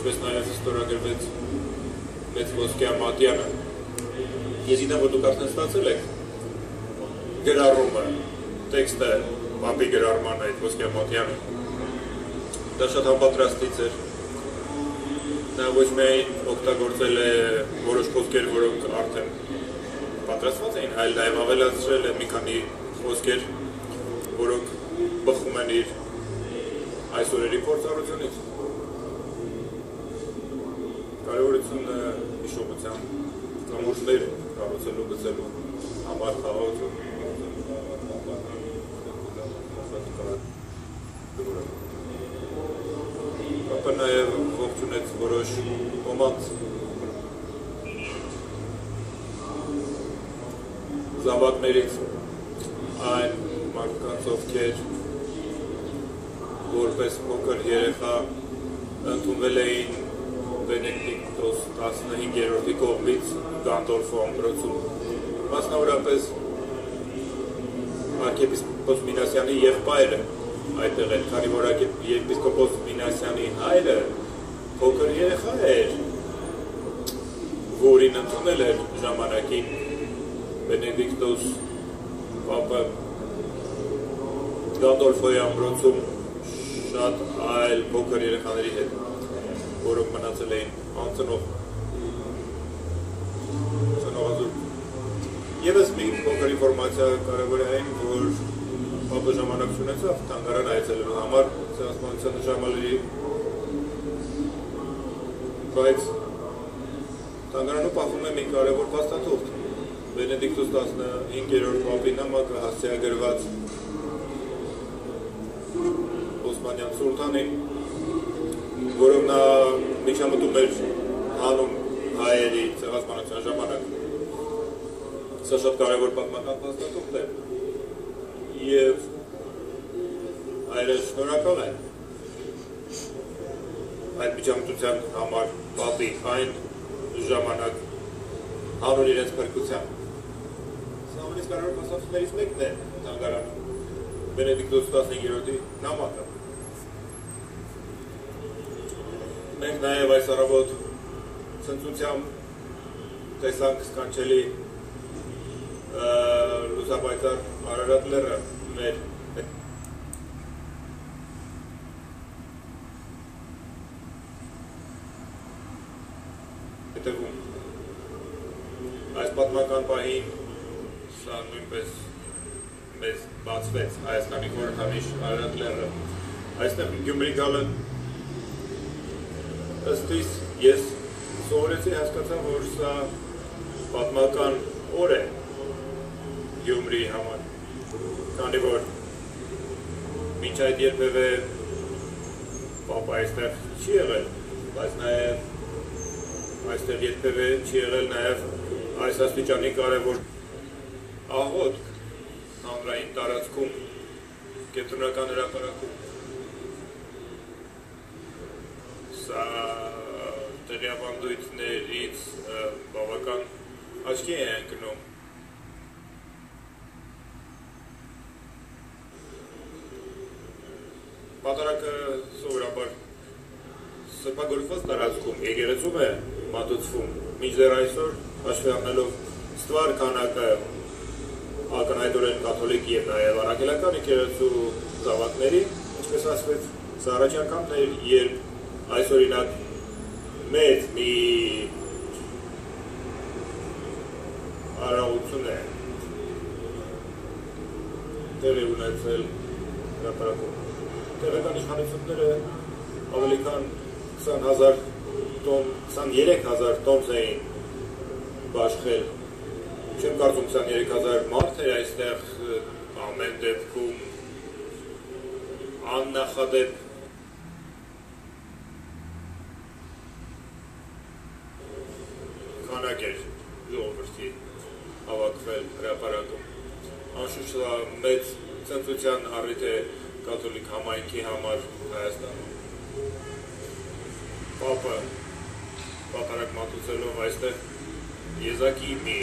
ինչպես նաև ստորագրվեց մեծ ոսկե Ամատյանը։ Ես գիտեմ, որ դուք արդեն ստացել եք գրառումը, տեքստը պապի գրառման այդ ոսկե Ամատյանը։ Դա շատ համապատրաստից էր։ Նա ոչ միայն օգտագործել է որոշ խոսքեր, որոնք արդեն պատրաստված էին, այլ նաև ավելացրել է մի քանի խոսքեր, որոնք բխում են իր այս օրերի փորձառությունից։ Կարևորությունը հիշողության կամուրջներ կառուցելու գծելու համար խաղաղություն։ Կապը նաև ողջունեց որոշ ոմանց զավակներից այն մարդկանց, ովքեր որպես փոքր երեխա ընդունվել էին Բենեդիկտոս 15-րդի կողմից Գանդոլֆո ամրոցում, մասնավորապես արքեպիսկոպոս Մինասյանի եղբայրը այդտեղ էր, քանի որ եպիսկոպոս Մինասյանի հայրը փոքր երեխա էր, որին ընդունել էր ժամանակին Բենեդիկտոս պապը Գանդոլֆոյի ամրոցում շատ այլ փոքր երեխաների հետ, որոնք մնացել էին ծնողազուրկ։ Եվս մի փոքր ինֆորմացիա կարևոր է այն, որ պապը ժամանակ ունեցավ թանգարան այցելելու համար ցեղասպանության ժամալի, բայց թանգարանում պահվում է մի կարևոր փաստաթուղթ։ Բենեդիկտոս 15-րդ պապի նամակը հասցեագրված Օսմանյան սուլթանին, որով նա միջամտում էր անում հայերի ցեղասպանության ժամանակ։ Սա շատ կարևոր պատմական փաստաթուղթ է և հայրը շնորհակալ է այդ միջամտության համար պապի այն ժամանակ հանուն իրենց փրկության։ Սա ամենից կարևոր փաստաթուղթերից մեկն է թանգարանում Բենեդիկտոս 15-րդի նամակը։ Մենք նաև այս առավոտ ցնծությամբ տեսանք սքանչելի լուսապայծառ Արարատ լեռը մեր հետևում։ Այս պատմական պահին սա նույնպես մեզ բացվեց Հայաստանի խորհրդանիշ Արարատ լեռը։ Այստեղ Գյումրի գալը ըստ իս ես սովորեցի, հասկացա, որ սա պատմական օր է Գյումրիի համար, քանի որ մինչ այդ երբևէ պապը այստեղ չի եղել, բայց նաև այստեղ երբևէ չի եղել նաև այս աստիճանի կարևոր աղոթք հանրային տարածքում, կենտրոնական հրապարակում։ Սա տեղի ավանդույթներից բավական աչքի է ընկնում։ Պատարակը սովորաբար սրբագործված տարածքում եկեղեցում է մատուցվում, մինչդեռ այսօր հաշվի առնելով ստվար քանակը ակնհայտորեն կաթոլիկ և նաև առաքելական եկեղեցու զավակների, ինչպես ասվեց, սա առաջին անգամն էր, երբ այս օրինակ մեծ մի արարողություն է տեղի ունեցել հրապարակում։ Տեղական իշխանությունները ավելի քան 23,000 տոմս էին բաշխել։ Չեմ կարծում 23,000 մարդ էր այստեղ ամեն դեպքում աննախադեպ քանակ էր ժողովրդի հավաքվել հրապարակում։ Անշուշտ սա մեծ ցնծության առիթ է կաթոլիկ համայնքի համար Հայաստանում։ Պապը պատարակ մատուցելով այստեղ եզակի մի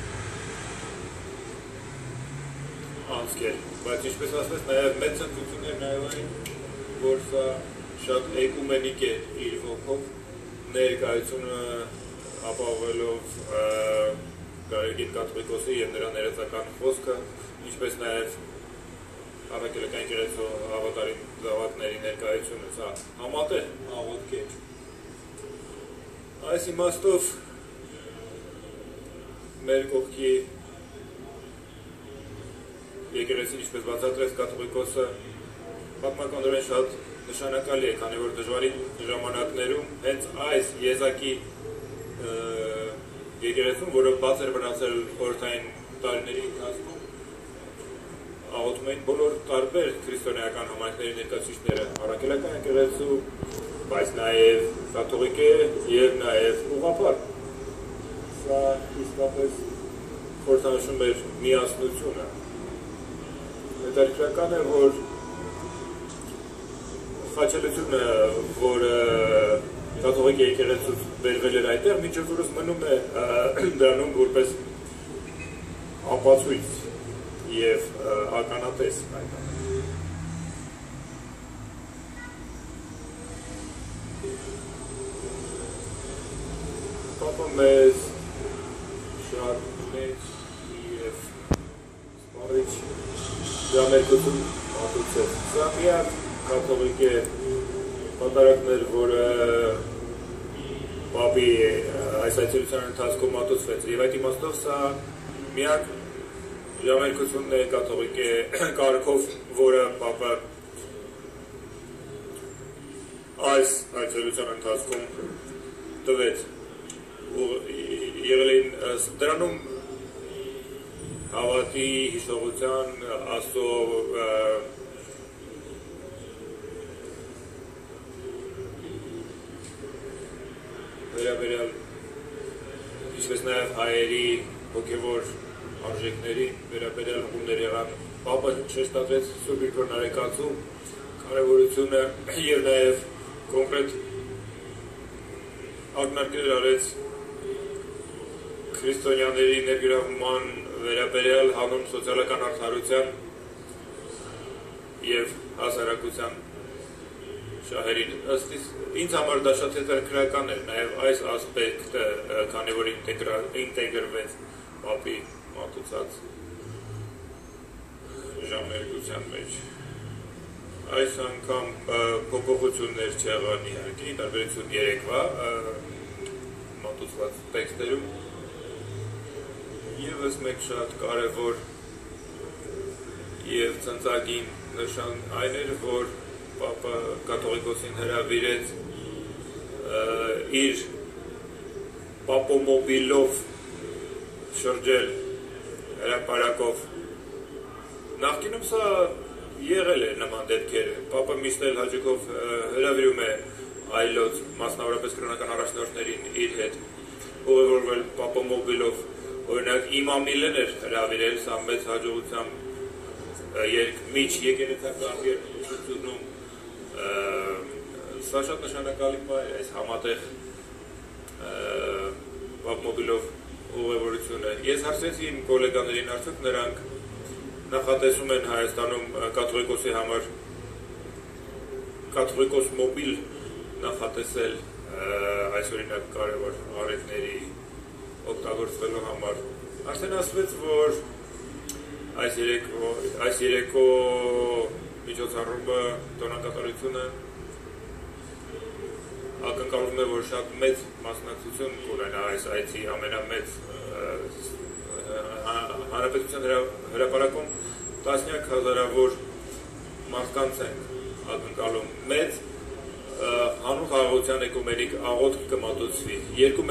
անցք էր, բայց ինչպես ասվեց, նաև մեծ ցնծություն էր նաև այն, որ սա շատ էկումենիկ է իր ոգով ներկայությունը ապահովելով Գարեգին կաթողիկոսի և նրա ներեցական խոսքը, ինչպես նաև Առաքելական եկեղեցու հավատարիմ զավակների ներկայությունը, սա համատեղ աղոթք է։ Այս իմաստով մեր կողքի եկեղեցին, ինչպես բացատրեց կաթողիկոսը, պատմականորեն շատ նշանակալի է, քանի որ դժվարին ժամանակներում հենց այս եզակի եկեղեցուն, որը բաց էր մնացել խորհրդային տարիների ընթացքում, աղոթում էին բոլոր տարբեր քրիստոնեական համայնքների ներկայացուցիչները, առաքելական եկեղեցու, բայց նաև կաթողիկե և նաև ուղղափառ։ Սա իսկապես խորհրդանշում էր միասնությունը։ Հետաքրքրական է, որ խաչելությունը, որը կաթողիկ եկեղեցուց բերվել էր այդտեղ, մինչև օրս մնում է դրանում որպես ապացույց և ականատես այդ ամենը։ Պապը մեզ շատ մեծ և սպառիչ ժամերկություն մատուցեց։ Սա միակ կաթողիկ պատարագն էր, որը պապի այս այցելության ընթացքում մատուցվեց, և այդ իմաստով սա միակ ժամերկությունն է կաթողիկ կարգով, որը պապը այս այցելության ընթացքում տվեց։ Եղել էին դրանում հավատի, հիշողության, Աստծո վերաբերյալ, ինչպես նաև հայերի հոգևոր արժեքների վերաբերյալ հումներ եղան։ Պապը շեշտադրեց Սուրբ Գրքոր Նարեկացու կարևորությունը և նաև կոնկրետ ակնարկներ արեց քրիստոնյաների ներգրավման վերաբերյալ հանուն սոցիալական արդարության և հասարակության շահերին։ Ըստ ինձ համար դա շատ հետաքրքրական էր նաև այս ասպեկտը, քանի որ ինտեգրվեց պապի մատուցած ժամերկության մեջ։ Այս անգամ փոփոխություններ չեղան իհարկե, ի տարբերություն երեկվա մատուցված տեքստերում, ևս մեկ շատ կարևոր և ծնծագին նշան այն էր, որ պապը կաթողիկոսին հրավիրեց իր պապոմոբիլով շրջել հրապարակով։ Նախկինում սա եղել է նման դեպքեր, պապը միշտ էլ հաճույքով հրավիրում է այլոց, մասնավորապես կրոնական առաջնորդներին իր հետ ուղևորվել պապոմոբիլով, օրինակ Իմամիլեն էր հրավիրել, սա մեծ հաջողությամբ միջ եկեղեցական երգությունում, սա շատ նշանակալի բան է այս համատեղ պապոմոբիլով ուղևորությունը։ Ես հարցրեցի իմ գոլեգաներին, արդյոք նրանք նախատեսում են Հայաստանում կաթողիկոսի համար կաթողիկոս մոբիլ նախատեսել այս օրինակ կարևոր առիթների օգտագործվելու համար։ Արդեն ասվեց, որ այս երեկո միջոցառումը տոնակատարությունը ակնկալվում է, որ շատ մեծ մասնակցություն կունենա այս այցի ամենամեծ հանրապետության հրապարակում տասնյակ հազարավոր մարդկանց են ակնկալում մեծ հանուն խաղաղության էկումենիկ աղոթք կմատուցվի։